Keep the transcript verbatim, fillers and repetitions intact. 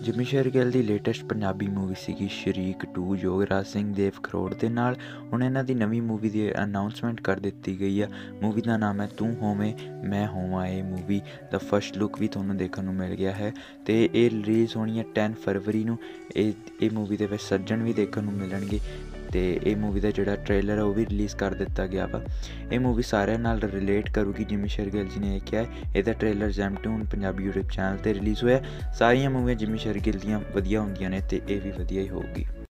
ਜਿਮੀ ਸ਼ੇਰਗਿੱਲ ਦੀ latest Punjabi movie ਸੀਗੀ Shareek two Yograj Singh Dev Kharoud ਦੇ ਨਾਲ। ਹੁਣ ਇਹਨਾਂ ਦੀ ਨਵੀਂ ਮੂਵੀ ਦੀ ਅਨਾਊਂਸਮੈਂਟ ਕਰ ਦਿੱਤੀ ਗਈ ਆ। ਮੂਵੀ ਦਾ ਨਾਮ ਹੈ ਤੂੰ ਹੋਵੇਂ ਮੈਂ ਹੋਵਾਂ। ਇਹ ਮੂਵੀ ਦਾ ਫਸਟ ਲੁੱਕ ਵੀ ਤੁਹਾਨੂੰ ਦੇਖਣ ਨੂੰ ਮਿਲ ਗਿਆ ਹੈ ਅਤੇ ਇਹ ਰਿਲੀਜ਼ ਹੋਣੀ ਹੈ ਟੈਨ ਫਰਵਰੀ ਨੂੰ। ਇਹ ਇਹ ਮੂਵੀ ਦੇ ਵਿੱਚ ਸੱਜਣ ਵੀ ਦੇਖਣ ਨੂੰ ਮਿਲਣਗੇ ਅਤੇ ਇਹ ਮੂਵੀ ਦਾ ਜਿਹੜਾ ਟ੍ਰੇਲਰ ਹੈ ਉਹ ਵੀ ਰਿਲੀਜ਼ ਕਰ ਦਿੱਤਾ ਗਿਆ ਵਾ। ਇਹ ਮੂਵੀ ਸਾਰਿਆਂ ਨਾਲ ਰਿਲੇਟ ਕਰੂਗੀ। ਜਿਮੀ ਸ਼ੇਰਗਿੱਲ ਜੀ ਨੇ ਇਹ ਕਿਹਾ ਇਹਦਾ ਟ੍ਰੇਲਰ ਜੈਮਟੂਨ ਪੰਜਾਬੀ ਯੂਟਿਊਬ ਚੈਨਲ 'ਤੇ ਰਿਲੀਜ਼ ਹੋਇਆ। ਸਾਰੀਆਂ ਮੂਵੀਆਂ ਜਿਮੀ ਸ਼ੇਰਗਿੱਲ ਦੀਆਂ ਵਧੀਆ ਹੁੰਦੀਆਂ ਨੇ ਅਤੇ ਇਹ ਵੀ ਵਧੀਆ ਹੀ ਹੋਊਗੀ।